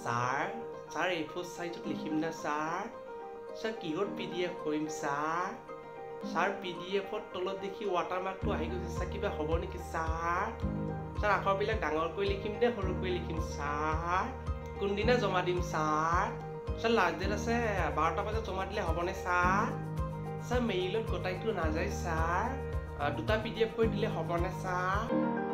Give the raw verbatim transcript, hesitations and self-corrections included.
sir sir এ four চাইজত লিখিম না ছাৰ ছাৰ কিহত পি ডি এফ কৰিম ছাৰ ছাৰ পি ডি এফত তলত দেখি ৱাটাৰমাৰ্কটো আহি গৈছে ছাৰ কিবা হ'ব নেকি ছাৰ ছাৰ আখৰবিলাক ডাঙৰকৈ লিখিম নে সৰুকৈ লিখিম ছাৰ কোনদিনা জমা দিম ছাৰ ছাৰ লাষ্ট ডেট আছে বাৰটা বজাত জমা দিলে হ'বনে ছাৰ ছাৰ মেইলত গোটাইটো নাযায় ছাৰ দুটা পি ডি এফ কৰি দিলে হ'বনে ছাৰ